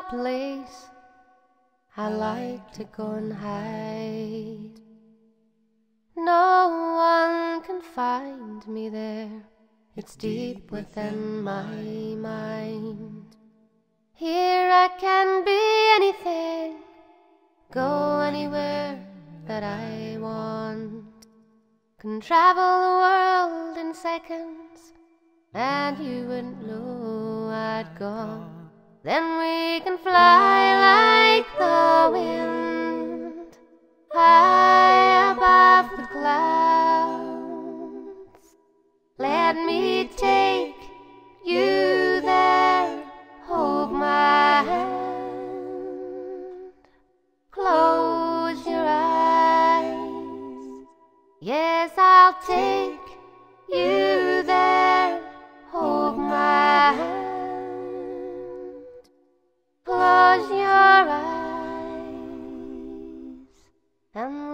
place I like to go and hide. No one can find me there, it's deep within my mind. Here I can be anything, go anywhere that I want. Can travel the world in seconds, and you wouldn't know I'd gone. Then we can fly like the wind, high above the clouds. Let me take you there, hold my hand. Close your eyes, yes, I'll take you there, hold my hand. Close your eyes and